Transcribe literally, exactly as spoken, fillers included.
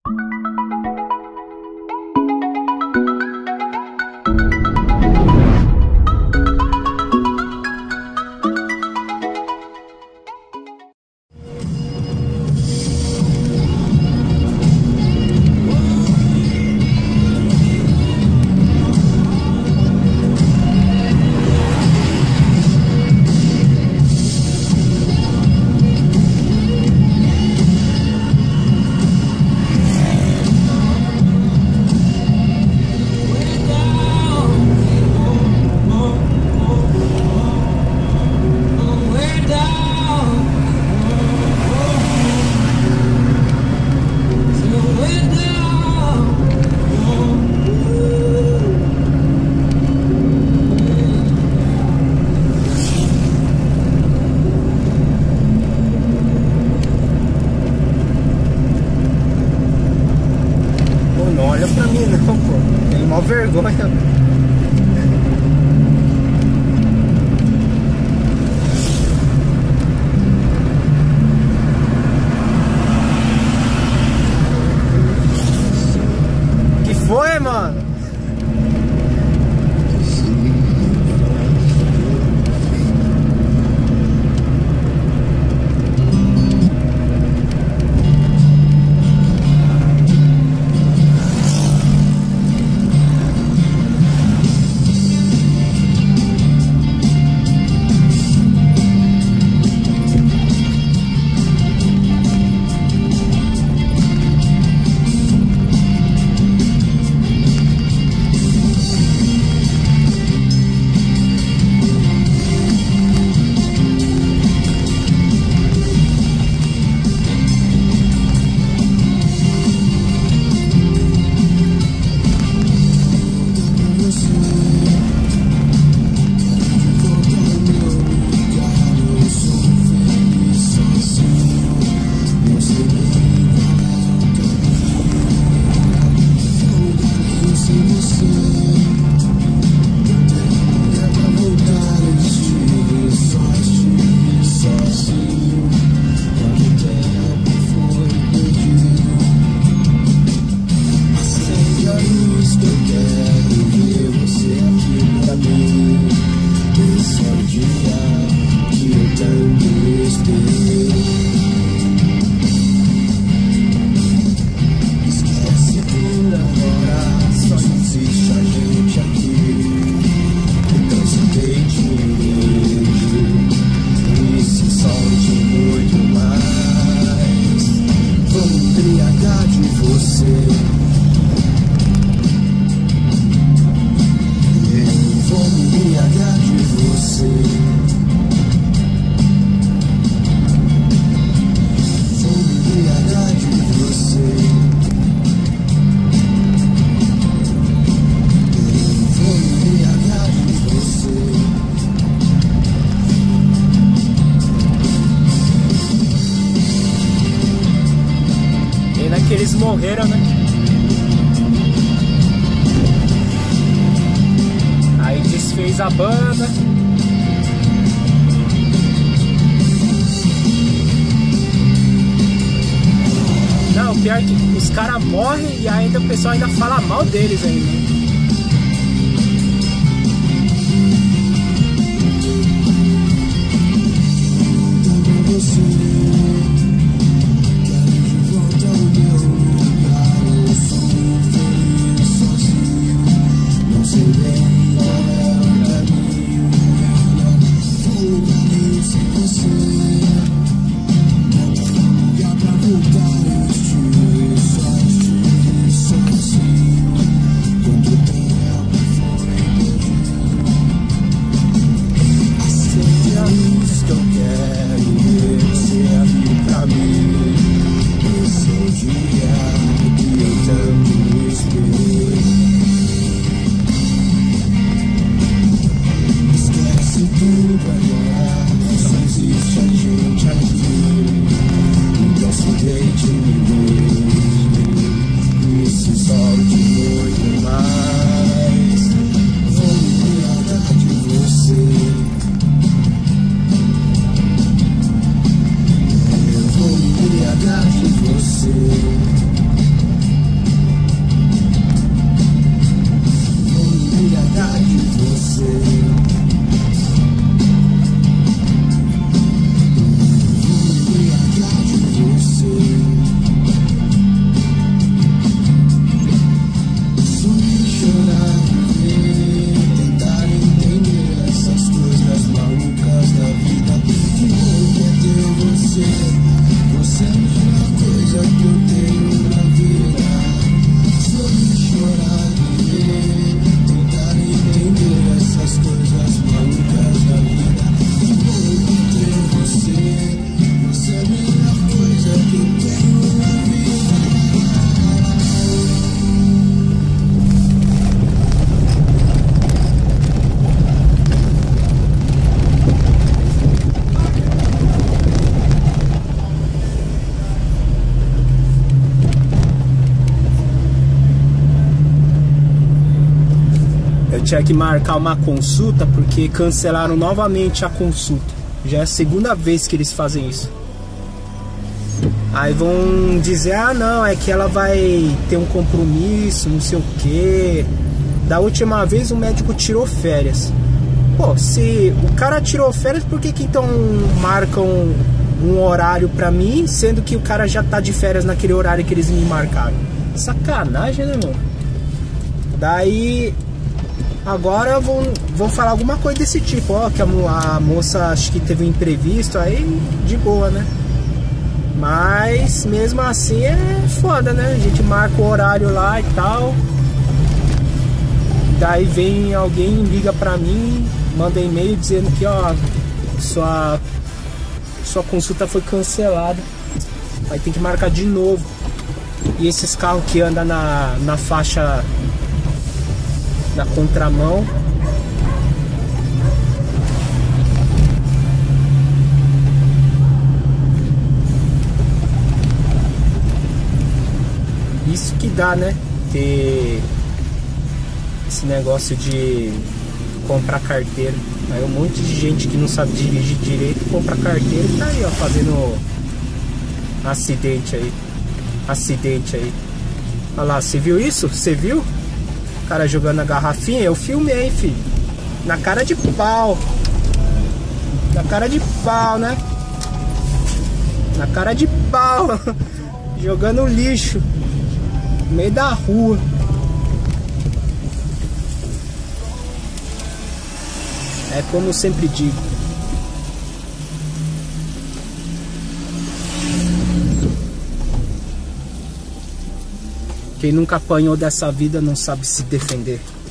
Vergonha. Que foi, mano? Que eles morreram, né? Aí desfez a banda. Não, pior que os caras morrem e ainda o pessoal ainda fala mal deles ainda. Quanto tinha que marcar uma consulta porque cancelaram novamente a consulta. Já é a segunda vez que eles fazem isso. Aí vão dizer, ah não, é que ela vai ter um compromisso, não sei o que. Da última vez o médico tirou férias. Pô, se o cara tirou férias, por que que então marcam um horário pra mim, sendo que o cara já tá de férias naquele horário que eles me marcaram? Sacanagem, né, mano? Daí agora vão, vão falar alguma coisa desse tipo, ó, que a, a moça acho que teve um imprevisto, aí de boa, né? Mas mesmo assim é foda, né? A gente marca o horário lá e tal. Daí vem alguém, liga pra mim, manda e-mail dizendo que ó, sua, sua consulta foi cancelada. Aí tem que marcar de novo. E esses carros que andam na, na faixa da contramão, isso que dá, né? Ter esse negócio de comprar carteira. Aí um monte de gente que não sabe dirigir direito compra carteira e tá aí, ó, fazendo acidente aí. Acidente aí. Olha lá, você viu isso? Você viu? O cara jogando a garrafinha, eu filmei, filho. Na cara de pau. Na cara de pau, né? Na cara de pau. Jogando lixo no meio da rua. É como eu sempre digo. Quem nunca apanhou dessa vida não sabe se defender.